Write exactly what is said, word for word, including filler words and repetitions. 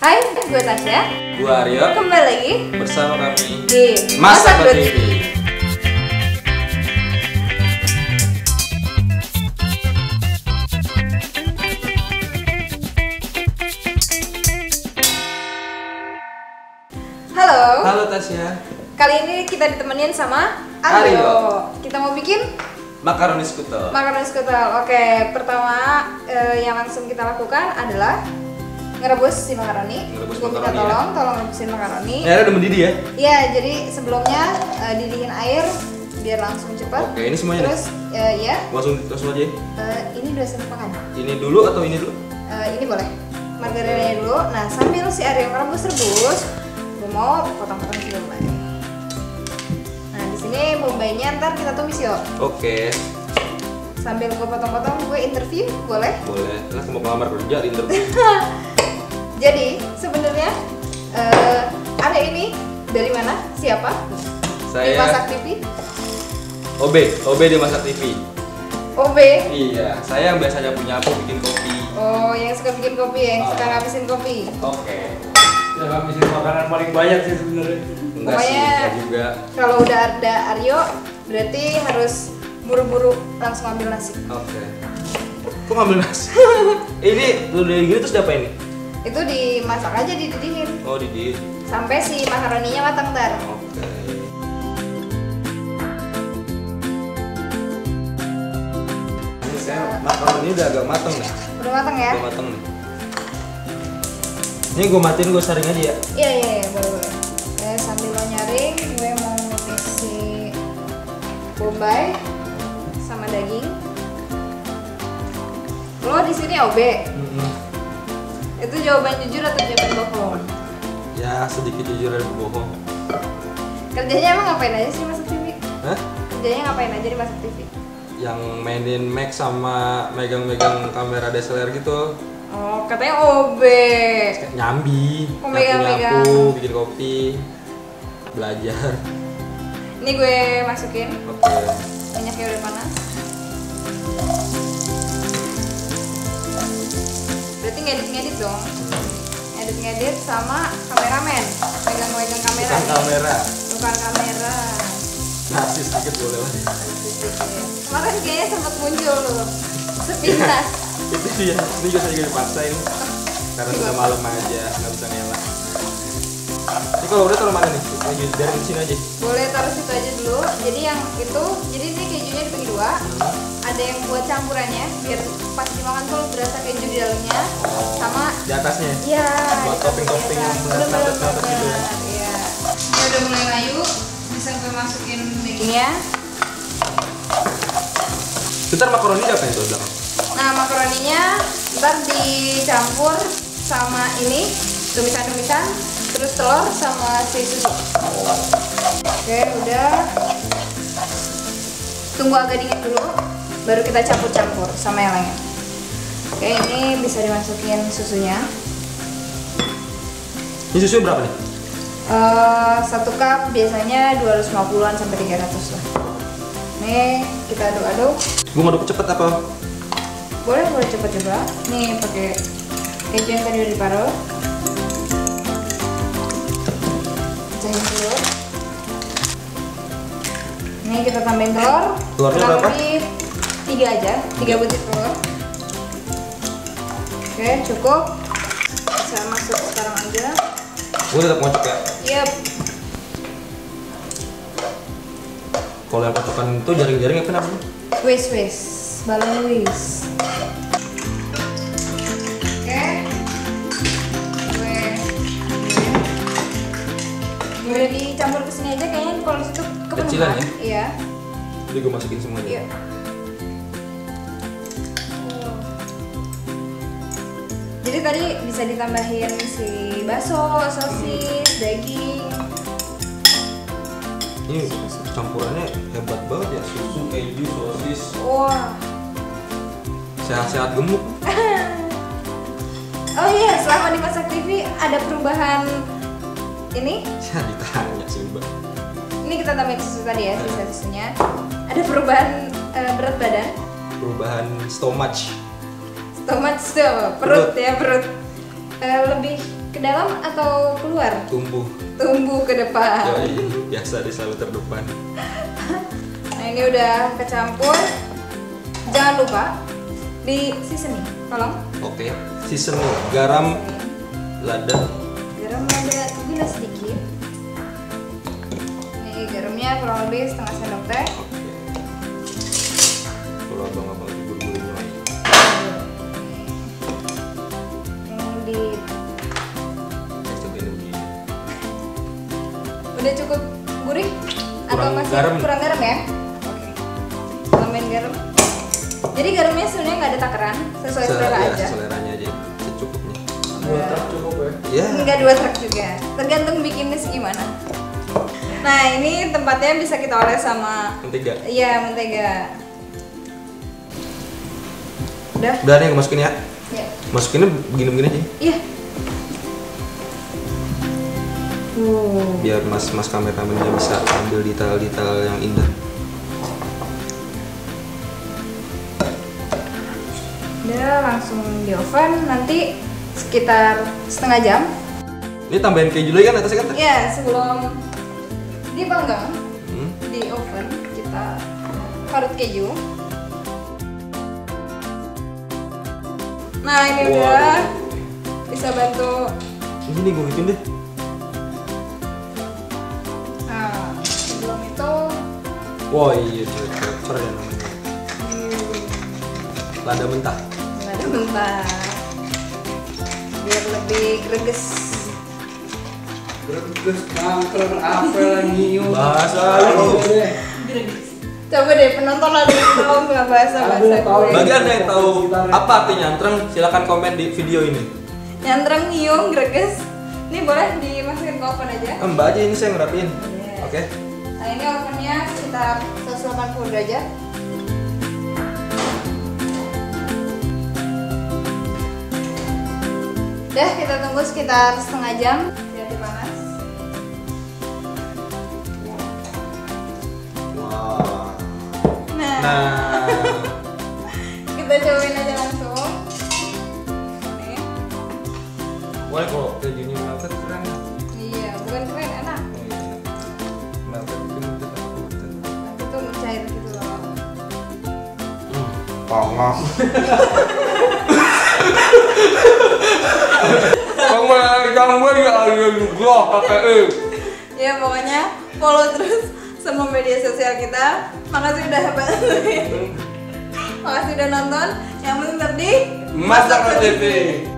Hai, gue Tasya. Gue Aryo. Kembali lagi bersama kami di Masak T V. Halo. Halo Tasya. Kali ini kita ditemenin sama Aryo. Aryo. Kita mau bikin Makaroni skutel. makaroni skutel. Oke, pertama eh, yang langsung kita lakukan adalah ngerebus si makaroni. Ngerebus Gue minta makaroni, tolong, ya. tolong rebusin makaroni. Ini ada udah mendidih ya? Iya, jadi sebelumnya eh, didihin air biar langsung cepat. Oke, ini semuanya Terus eh, ya, Langsung langsung aja. eh, ini udah siap makan. Ini dulu atau ini dulu? Eh, ini boleh. Margarinanya dulu. Nah, sambil si Aryo merebus-rebus, gue mau potong-potong si bombay. Nah, di sini bombaynya ntar kita tumis yuk. Oke. Sambil gue potong-potong, gue interview, boleh? Boleh. Lah mau ngelamar kerja di interview. Jadi sebenarnya eh ada ini dari mana? Siapa? Di Masak Saya T V. O B, O B di Masak T V. O B. Iya, saya yang biasanya punya aku bikin kopi. Oh, yang suka bikin kopi ya, yang suka Ah. ngabisin kopi. Oke. Yang ngabisin makanan paling banyak sih sebenarnya. Enggak sih, Pokoknya- enggak juga. Kalau udah ada Aryo, berarti harus buru-buru langsung ambil nasi. Oke. Kok ngambil nasi? Ini udah gini terus diapain ini? Itu dimasak aja, dididihin Oh, didih. sampai si makaroninya matang ntar. Oke. Ini saya makaroni udah agak mateng nih. Udah matang ya? Udah mateng nih. Ini gue matiin, gue saring aja ya. Iya iya iya, boleh boleh. Oke, sambil lo nyaring, gue mau isi bombay sama daging. Lo di sini O B. Itu jawaban jujur atau jawaban bohong? Ya sedikit jujur dan berbohong. Kerjanya emang ngapain aja sih Masak T V? Hah? Kerjanya ngapain aja di Masak T V? Yang mainin Mac sama megang-megang kamera D S L R gitu. Oh, katanya O B. Nyambi, Oh, megang-megang. nyapu-nyapu, bikin kopi, belajar. Ini gue masukin. Oke. Minyaknya udah panas. Berarti ngedit-ngedit dong. Ngedit-ngedit sama kameramen. Megang-megang kamera. Bukan nih. kamera. Bukan kamera. Nasi sedikit boleh lah. Kemarin kayaknya sempat muncul loh. Sepintas. Itu dia, ini juga saya juga dipaksain karena sudah malam aja, nggak bisa ngelak. Ini kalau udah taruh mana nih? Aja dari sini aja. Boleh taruh situ aja dulu. Jadi yang itu, jadi ini kejunya dibagi dua. Ada yang buat campurannya biar pas dimakan tuh berasa keju di dalamnya. Sama Di atasnya. iya. Buat topping-topping yang meleleh-meleleh gitu ya. Iya. Ini udah mulai layu, bisa gue masukin dagingnya. Bentar, makaroni diapain tuh belakang? Nah, makaroninya ntar dicampur sama ini tumisan-tumisan, terus telur sama si susu. Oke, udah. Tunggu agak dingin dulu, baru kita campur-campur sama yang lainnya. Oke, ini bisa dimasukin susunya. Ini susu berapa nih? Eh, satu cup biasanya dua ratus lima puluhan sampai tiga ratus lah. Nih, kita aduk-aduk. Gue ngaduk cepet apa? Boleh, boleh cepet juga. Nih, pakai keju yang tadi udah diparuh. Pecahin dulu. Nih, kita tambahin telur. Telurnya Kurang berapa? lebih tiga aja, tiga butir telur. Oke, cukup. Bisa masuk sekarang aja. Gue tetap ngocok ya. Yep. Kalau yang kocokan itu jaring-jaring apa namanya? Wis, wis. Balon wis. Oke. Gue Gue dicampur ke sini aja kayaknya kalau di situ kepenuhan. Kecilan ya? Iya. Jadi gue masukin semuanya. Iya. Jadi tadi bisa ditambahin si bakso, sosis, daging. Ini campurannya hebat banget ya, susu, keju, sosis, Wah. sehat-sehat gemuk. Oh iya, selama di Masak T V ada perubahan ini. Ya ditanya sih mbak. Ini kita tambahin susu tadi ya, sisa susunya. Ada perubahan eh, berat badan. Perubahan stomach. Stomach tuh, perut, Perut. ya perut. Eh, lebih ke dalam atau keluar? Tumbuh. Tumbuh ke depan. Yoi, biasa dia selalu terdepan. Nah ini udah kecampur. Jangan lupa di seasoning, tolong. Oke, seasoning, garam, lada. Garam lada, gula sedikit. Nih garamnya kurang lebih setengah sendok teh. Oke. Kalau abang-abang itu buru-buru Yang di Eh, coba ini begini. udah cukup gurih atau Kurang masih garam. kurang garam ya? Oke. Tambahin garam. Jadi garamnya sebenarnya nggak ada takaran, sesuai Se- selera ya, aja. seleranya aja, secukupnya. Dua truk cukup ya. Ya. Enggak dua truk juga, tergantung bikinnya segimana. Nah ini tempatnya bisa kita oles sama, Mentega. iya mentega. Udah? Udah nih, aku masukin ya. Ya. Masukinnya begini-begini aja. Iya. Uh. Biar mas mas kameramennya bisa ambil detail-detail yang indah. Udah langsung di oven nanti sekitar setengah jam. Ini tambahin keju lagi kan atasnya kan? Iya sebelum dipanggang Hmm. di oven kita parut keju. Nah ini Waduh. udah bisa bantu. Ini nih gue bikin deh. Nah sebelum itu Wah iya, coba ya namanya. Lada mentah. ada mentah biar lebih greges. Greges, mangkel, apel, nyium. Bahasa lu. Coba deh penonton ada yang tahu nggak bahasa bahasa Aku tahu. gue. Bagi anda yang tahu apa artinya nyantreng, silakan komen di video ini. Nyantreng, nyium, greges. Ini boleh dimasukin ke oven aja. Eh, Mbak aja ini saya ngerapiin. Yes. Oke. Nah ini ovennya sekitar seratus delapan puluh derajat. Udah kita tunggu sekitar setengah jam biar dipanas. Wah. Nah, Nah, kita cobain aja langsung. Nih, boleh kalau kejunya melted keren. iya bukan keren enak. Melted itu melted apa melted? Nanti tuh mencair gitu loh. Panas. Kamu kamu ya ada juga pakai. Ya pokoknya follow terus semua media sosial kita. Makasih udah bantuin. Makasih udah nonton. Yang penting tetap di Masak T V.